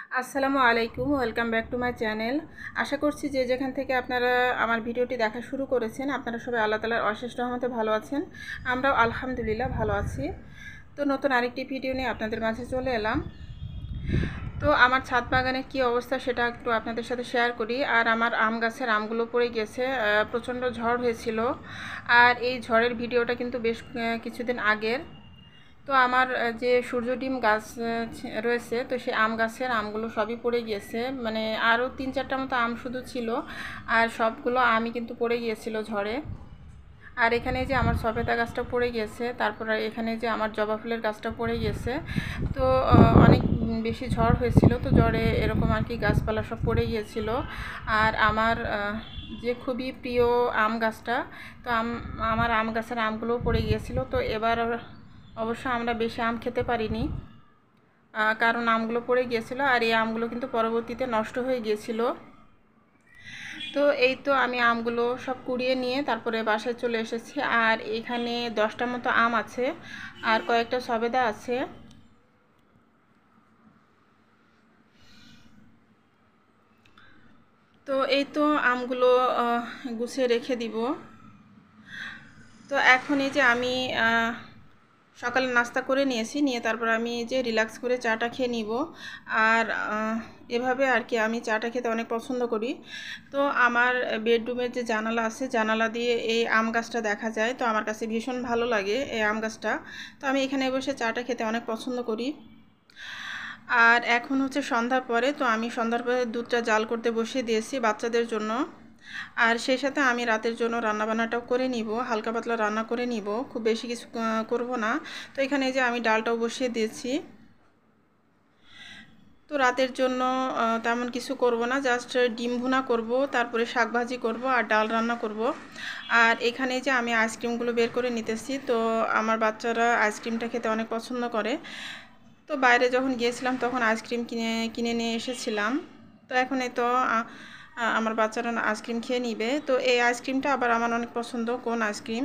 আসসালামু আলাইকুম, welcome back to my channel. আশা করছি যে যেখান থেকে আপনারা আমার ভিডিওটি দেখা শুরু করেছেন আপনারা সবাই আল্লাহ তাআলার অশেষ রহমতে ভালো আছেন। আমরাও আলহামদুলিল্লাহ ভালো আছি। তো নতুন আরেকটি ভিডিও নিয়ে আপনাদের মাঝে চলে এলাম। তো আমার ছাদ বাগানের কী অবস্থা সেটা একটু আপনাদের সাথে শেয়ার করি। আর আমার আম গাছের আমগুলো পড়ে গেছে, প্রচণ্ড ঝড় হয়েছিল। আর এই ঝড়ের ভিডিওটা কিন্তু বেশ কিছুদিন আগের। তো আমার যে সূর্য ডিম গাছ রয়েছে, তো সেই আম গাছের আমগুলো সবই পড়ে গিয়েছে। মানে আরও 3-4টা মতো আম শুধু ছিল, আর সবগুলো আমই কিন্তু পড়ে গিয়েছিল ঝড়ে। আর এখানে যে আমার সবেদা গাছটা পড়ে গিয়েছে, তারপরে এখানে যে আমার জবা ফুলের গাছটা পড়ে গিয়েছে। তো অনেক বেশি ঝড় হয়েছিল, তো ঝড়ে এরকম আর কি গাছপালা সব পড়ে গিয়েছিল। আর আমার যে খুবই প্রিয় আম গাছটা, তো আমার আম গাছের আমগুলোও পড়ে গিয়েছিল। তো এবার অবশ্য আমরা বেশি আম খেতে পারিনি, কারণ আমগুলো পড়ে গিয়েছিল। আর এই আমগুলো কিন্তু পরবর্তীতে নষ্ট হয়ে গিয়েছিল। তো এই তো আমি আমগুলো সব কুড়িয়ে নিয়ে তারপরে বাসায় চলে এসেছি। আর এখানে 10টা মতো আম আছে, আর কয়েকটা সবেদা আছে। তো এই তো আমগুলো গুছিয়ে রেখে দিব। তো এখন এই যে আমি সকালে নাস্তা করে নিয়েছি, নিয়ে তারপর আমি যে রিল্যাক্স করে চাটা খেয়ে নিব। আর এভাবে আর কি আমি চাটা খেতে অনেক পছন্দ করি। তো আমার বেডরুমের যে জানালা আছে, জানালা দিয়ে এই আম গাছটা দেখা যায়। তো আমার কাছে ভীষণ ভালো লাগে এই আম গাছটা। তো আমি এখানে বসে চাটা খেতে অনেক পছন্দ করি। আর এখন হচ্ছে সন্ধ্যার পরে, তো আমি সন্ধ্যার পরে দুধটা জাল করতে বসিয়ে দিয়েছি বাচ্চাদের জন্য। আর সেই সাথে আমি রাতের জন্য রান্নাবান্নাটাও করে নিব, হালকা পাতলা রান্না করে নিব, খুব বেশি কিছু করব না। তো এখানে যে আমি ডালটাও বসিয়ে দিয়েছি। তো রাতের জন্য তেমন কিছু করব না, জাস্ট ডিম ভুনা করব, তারপরে শাক ভাজি করব আর ডাল রান্না করব। আর এখানে যে আমি আইসক্রিমগুলো বের করে নিতেছি। তো আমার বাচ্চারা আইসক্রিমটা খেতে অনেক পছন্দ করে। তো বাইরে যখন গিয়েছিলাম তখন আইসক্রিম কিনে কিনে নিয়ে এসেছিলাম। তো এখন এই তো আমার বাচ্চারা আইসক্রিম খেয়ে নিবে। তো এই আইসক্রিমটা আবার আমার অনেক পছন্দ, কোন আইসক্রিম।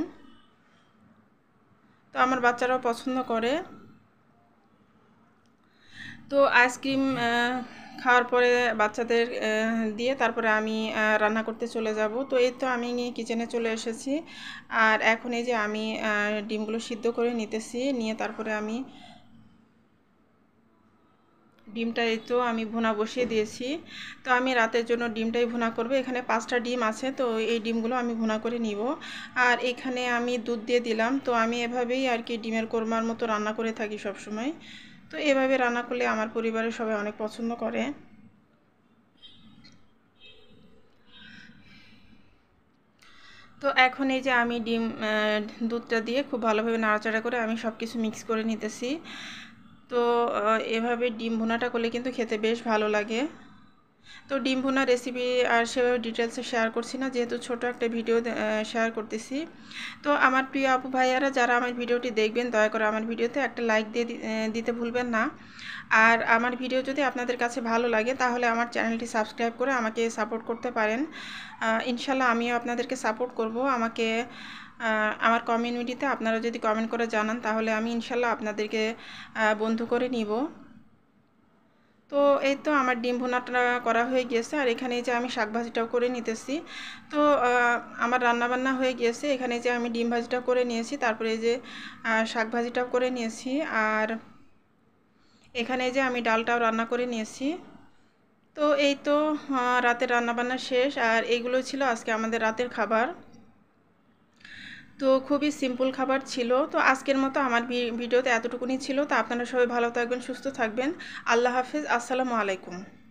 তো আমার বাচ্চারাও পছন্দ করে। তো আইসক্রিম খাওয়ার পরে বাচ্চাদের দিয়ে তারপরে আমি রান্না করতে চলে যাব। তো এই তো আমি কিচেনে চলে এসেছি। আর এখন এই যে আমি ডিমগুলো সিদ্ধ করে নিতেছি, নিয়ে তারপরে আমি ডিমটা এই তো আমি ভুনা বসিয়ে দিয়েছি। তো আমি রাতের জন্য ডিমটাই ভুনা করব। এখানে 5টা ডিম আছে, তো এই ডিমগুলো আমি ভুনা করে নিব। আর এখানে আমি দুধ দিয়ে দিলাম। তো আমি এভাবেই আর কি ডিমের কোরমার মতো রান্না করে থাকি সব সময়। তো এভাবে রান্না করলে আমার পরিবারের সবাই অনেক পছন্দ করে। তো এখন এই যে আমি দুধটা দিয়ে খুব ভালোভাবে নাড়াচাড়া করে আমি সব কিছু মিক্স করে নিতেছি। তো এভাবে ডিম ভুনাটা করলে কিন্তু খেতে বেশ ভালো লাগে। তো ডিম ভুনা রেসিপি আর সেভাবে ডিটেলসে শেয়ার করছি না, যেহেতু ছোট একটা ভিডিও শেয়ার করতেছি। তো আমার প্রিয় আপু ভাইয়ারা যারা আমার ভিডিওটি দেখবেন, দয়া করে আমার ভিডিওতে একটা লাইক দিয়ে দিতে ভুলবেন না। আর আমার ভিডিও যদি আপনাদের কাছে ভালো লাগে তাহলে আমার চ্যানেলটি সাবস্ক্রাইব করে আমাকে সাপোর্ট করতে পারেন। ইনশাল্লাহ আমিও আপনাদেরকে সাপোর্ট করব। আমাকে আমার কমিউনিটিতে আপনারা যদি কমেন্ট করে জানান তাহলে আমি ইনশাল্লাহ আপনাদেরকে বন্ধু করে নিব। তো এই তো আমার ডিম ভুনাটা করা হয়ে গিয়েছে। আর এখানে যে আমি শাক ভাজিটাও করে নিতেছি। তো আমার রান্নাবান্না হয়ে গিয়েছে। এখানে যে আমি ডিম ভাজিটাও করে নিয়েছি, তারপরে যে শাক ভাজিটাও করে নিয়েছি। আর এখানে যে আমি ডালটাও রান্না করে নিয়েছি। তো এই তো রাতের রান্নাবান্না শেষ। আর এইগুলো ছিল আজকে আমাদের রাতের খাবার। তো খুবই সিম্পল খাবার ছিল। তো আজকের মতো আমার ভিডিওতে এতটুকুনি ছিল। তো আপনারা সবাই ভালো থাকবেন, সুস্থ থাকবেন। আল্লাহ হাফেজ, আসসালামু আলাইকুম।